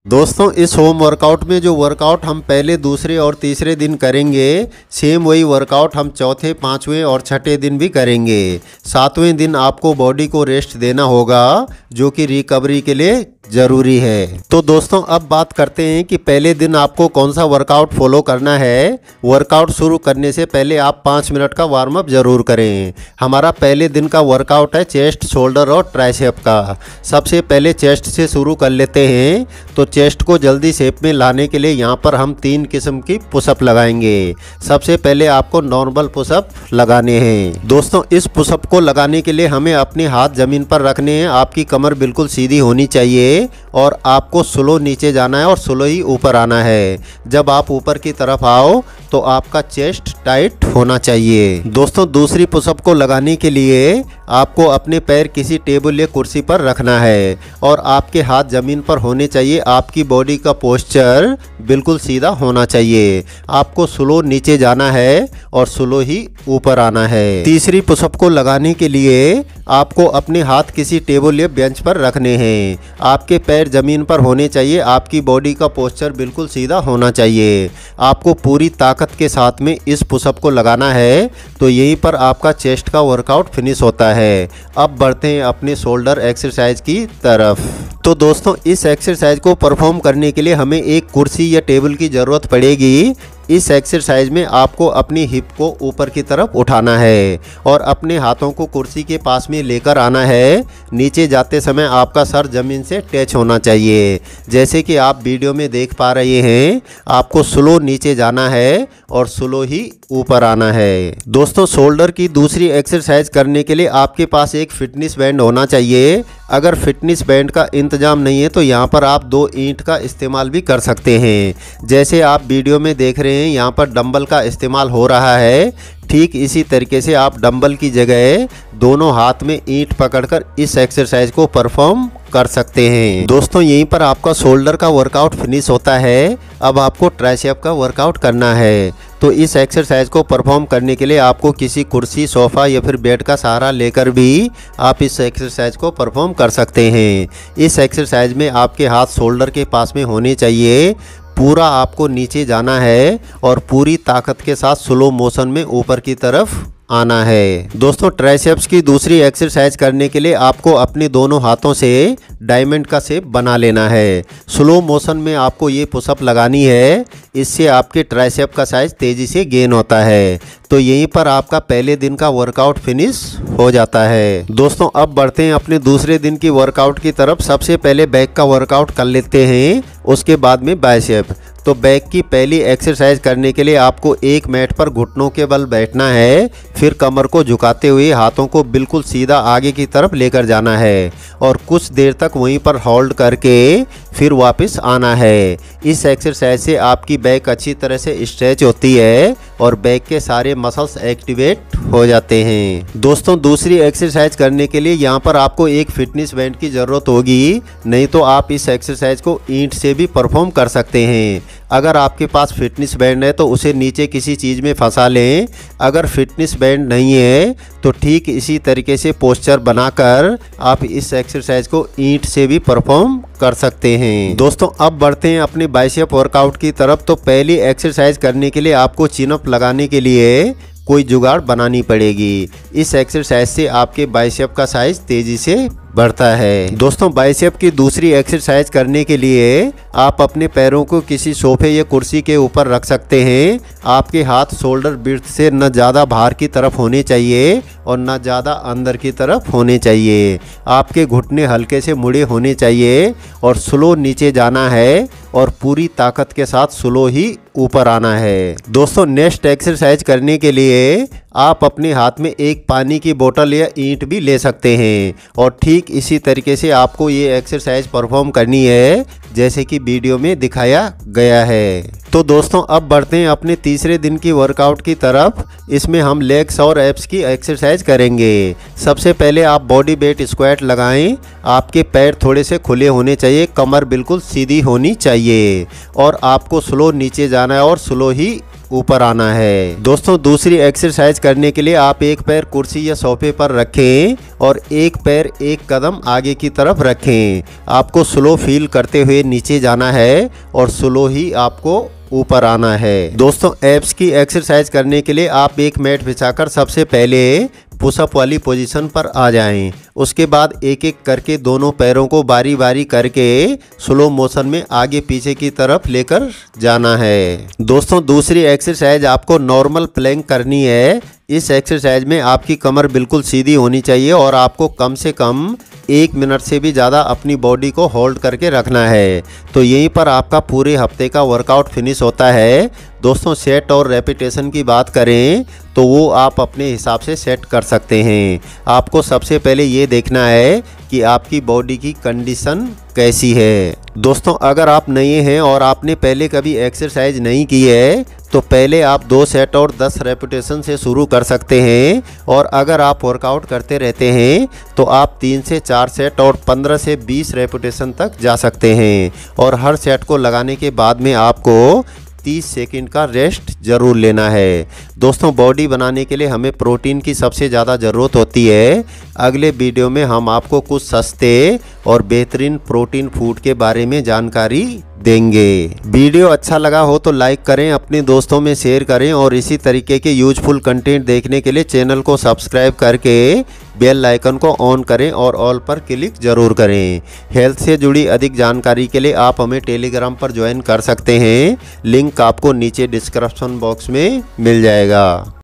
दोस्तों इस home workout में जो वर्कआउट हम पहले, दूसरे और तीसरे दिन करेंगे, सेम वही वर्कआउट हम चौथे, पाँचवें और छठे दिन भी करेंगे। सातवें दिन आपको बॉडी को रेस्ट देना होगा, जो कि रिकवरी के लिए ज़रूरी है। तो दोस्तों अब बात करते हैं कि पहले दिन आपको कौन सा वर्कआउट फॉलो करना है। वर्कआउट शुरू करने से पहले आप 5 मिनट का वार्म अप ज़रूर करें। हमारा पहले दिन का वर्कआउट है चेस्ट, शोल्डर और ट्राइसेप का। सबसे पहले चेस्ट से शुरू कर लेते हैं। तो चेस्ट को जल्दी शेप में लाने के लिए यहाँ पर हम 3 किस्म की पुशअप लगाएंगे। सबसे पहले आपको नॉर्मल पुशअप लगाने हैं। दोस्तों इस पुशअप को लगाने के लिए हमें अपने हाथ ज़मीन पर रखने हैं। आपकी कमर बिल्कुल सीधी होनी चाहिए और आपको स्लो नीचे जाना है और स्लो ही ऊपर आना है। जब आप ऊपर की तरफ आओ तो आपका चेस्ट टाइट होना चाहिए। दोस्तों दूसरी पुशअप को लगाने के लिए आपको अपने पैर किसी टेबल या कुर्सी पर रखना है और आपके हाथ ज़मीन पर होने चाहिए। आपकी बॉडी का पोस्चर बिल्कुल सीधा होना चाहिए। आपको स्लो नीचे जाना है और स्लो ही ऊपर आना है। तीसरी पुशअप को लगाने के लिए आपको अपने हाथ किसी टेबल या बेंच पर रखने हैं। आपके पैर ज़मीन पर होने चाहिए। आपकी बॉडी का पोस्चर बिल्कुल सीधा होना चाहिए। आपको पूरी ताकत के साथ में इस पुशअप को लगाना है। तो यहीं पर आपका चेस्ट का वर्कआउट फिनिश होता है। अब बढ़ते हैं अपने शोल्डर एक्सरसाइज की तरफ। तो दोस्तों इस एक्सरसाइज को परफॉर्म करने के लिए हमें एक कुर्सी या टेबल की ज़रूरत पड़ेगी। इस एक्सरसाइज में आपको अपनी हिप को ऊपर की तरफ उठाना है और अपने हाथों को कुर्सी के पास में लेकर आना है। नीचे जाते समय आपका सर ज़मीन से टच होना चाहिए। जैसे कि आप वीडियो में देख पा रहे हैं, आपको स्लो नीचे जाना है और स्लो ही ऊपर आना है। दोस्तों शोल्डर की दूसरी एक्सरसाइज करने के लिए आपके पास एक फिटनेस बैंड होना चाहिए। अगर फिटनेस बैंड का इंतज़ाम नहीं है तो यहाँ पर आप 2 ईंट का इस्तेमाल भी कर सकते हैं। जैसे आप वीडियो में देख रहे हैं यहाँ पर डंबल का इस्तेमाल हो रहा है। ठीक इसी तरीके से आप डंबल की जगह दोनों हाथ में ईंट पकड़कर इस एक्सरसाइज को परफॉर्म कर सकते हैं। दोस्तों यहीं पर आपका शोल्डर का वर्कआउट फिनिश होता है। अब आपको ट्राइसेप का वर्कआउट करना है। तो इस एक्सरसाइज को परफॉर्म करने के लिए आपको किसी कुर्सी, सोफ़ा या फिर बेड का सहारा लेकर भी आप इस एक्सरसाइज को परफॉर्म कर सकते हैं। इस एक्सरसाइज में आपके हाथ शोल्डर के पास में होने चाहिए। पूरा आपको नीचे जाना है और पूरी ताकत के साथ स्लो मोशन में ऊपर की तरफ आना है। दोस्तों ट्राइसेप्स की दूसरी एक्सरसाइज करने के लिए आपको अपने दोनों हाथों से डायमंड का शेप बना लेना है। स्लो मोशन में आपको ये पुशअप लगानी है। इससे आपके ट्राइसेप का साइज तेज़ी से गेन होता है। तो यहीं पर आपका पहले दिन का वर्कआउट फिनिश हो जाता है। दोस्तों अब बढ़ते हैं अपने दूसरे दिन की वर्कआउट की तरफ। सबसे पहले बैक का वर्कआउट कर लेते हैं, उसके बाद में बाइसेप। तो बैक की पहली एक्सरसाइज करने के लिए आपको एक मैट पर घुटनों के बल बैठना है। फिर कमर को झुकाते हुए हाथों को बिल्कुल सीधा आगे की तरफ लेकर जाना है और कुछ देर तक वहीं पर होल्ड करके फिर वापस आना है। इस एक्सरसाइज से आपकी बैक अच्छी तरह से स्ट्रेच होती है और बैक के सारे मसल्स एक्टिवेट हो जाते हैं। दोस्तों दूसरी एक्सरसाइज करने के लिए यहाँ पर आपको एक फिटनेस बैंड की ज़रूरत होगी, नहीं तो आप इस एक्सरसाइज को ईंट से भी परफॉर्म कर सकते हैं। अगर आपके पास फिटनेस बैंड है तो उसे नीचे किसी चीज़ में फंसा लें। अगर फिटनेस बैंड नहीं है तो ठीक इसी तरीके से पोस्चर बनाकर आप इस एक्सरसाइज को ईंट से भी परफॉर्म कर सकते हैं। दोस्तों अब बढ़ते हैं अपने बाइसेप वर्कआउट की तरफ। तो पहली एक्सरसाइज करने के लिए आपको चिन अप लगाने के लिए कोई जुगाड़ बनानी पड़ेगी। इस एक्सरसाइज से आपके बाइसेप का साइज तेज़ी से बढ़ता है। दोस्तों बाइसेप की दूसरी एक्सरसाइज करने के लिए आप अपने पैरों को किसी सोफे या कुर्सी के ऊपर रख सकते हैं। आपके हाथ शोल्डर ब्रेड्थ से न ज़्यादा बाहर की तरफ होने चाहिए और न ज़्यादा अंदर की तरफ होने चाहिए। आपके घुटने हल्के से मुड़े होने चाहिए और स्लो नीचे जाना है और पूरी ताकत के साथ स्लो ही ऊपर आना है। दोस्तों नेक्स्ट एक्सरसाइज करने के लिए आप अपने हाथ में एक पानी की बोतल या ईंट भी ले सकते हैं और ठीक इसी तरीके से आपको ये एक्सरसाइज परफॉर्म करनी है जैसे कि वीडियो में दिखाया गया है। तो दोस्तों अब बढ़ते हैं अपने तीसरे दिन की वर्कआउट की तरफ। इसमें हम लेग्स और एब्स की एक्सरसाइज करेंगे। सबसे पहले आप बॉडी वेट स्क्वाट लगाएं। आपके पैर थोड़े से खुले होने चाहिए, कमर बिल्कुल सीधी होनी चाहिए और आपको स्लो नीचे जाना है और स्लो ही ऊपर आना है। दोस्तों दूसरी एक्सरसाइज करने के लिए आप एक पैर कुर्सी या सोफे पर रखें और एक पैर एक कदम आगे की तरफ रखें। आपको स्लो फील करते हुए नीचे जाना है और स्लो ही आपको ऊपर आना है। दोस्तों एब्स की एक्सरसाइज करने के लिए आप एक मैट बिछाकर सबसे पहले पुशअप वाली पोजीशन पर आ जाएं। उसके बाद एक एक करके दोनों पैरों को बारी बारी करके स्लो मोशन में आगे पीछे की तरफ लेकर जाना है। दोस्तों दूसरी एक्सरसाइज आपको नॉर्मल प्लैंक करनी है। इस एक्सरसाइज में आपकी कमर बिल्कुल सीधी होनी चाहिए और आपको कम से कम 1 मिनट से भी ज़्यादा अपनी बॉडी को होल्ड करके रखना है। तो यहीं पर आपका पूरे हफ्ते का वर्कआउट फिनिश होता है। दोस्तों सेट और रेपिटेशन की बात करें तो वो आप अपने हिसाब से सेट कर सकते हैं। आपको सबसे पहले ये देखना है कि आपकी बॉडी की कंडीशन कैसी है। दोस्तों अगर आप नए हैं और आपने पहले कभी एक्सरसाइज नहीं की है तो पहले आप 2 सेट और 10 रेपिटेशन से शुरू कर सकते हैं और अगर आप वर्कआउट करते रहते हैं तो आप 3 से 4 सेट और 15 से 20 रेपिटेशन तक जा सकते हैं। और हर सेट को लगाने के बाद में आपको 30 सेकंड का रेस्ट ज़रूर लेना है। दोस्तों बॉडी बनाने के लिए हमें प्रोटीन की सबसे ज़्यादा ज़रूरत होती है। अगले वीडियो में हम आपको कुछ सस्ते और बेहतरीन प्रोटीन फूड के बारे में जानकारी देंगे। वीडियो अच्छा लगा हो तो लाइक करें, अपने दोस्तों में शेयर करें और इसी तरीके के यूजफुल कंटेंट देखने के लिए चैनल को सब्सक्राइब करके बेल आइकन को ऑन करें और ऑल पर क्लिक ज़रूर करें। हेल्थ से जुड़ी अधिक जानकारी के लिए आप हमें टेलीग्राम पर ज्वाइन कर सकते हैं। लिंक आपको नीचे डिस्क्रिप्शन बॉक्स में मिल जाएगा।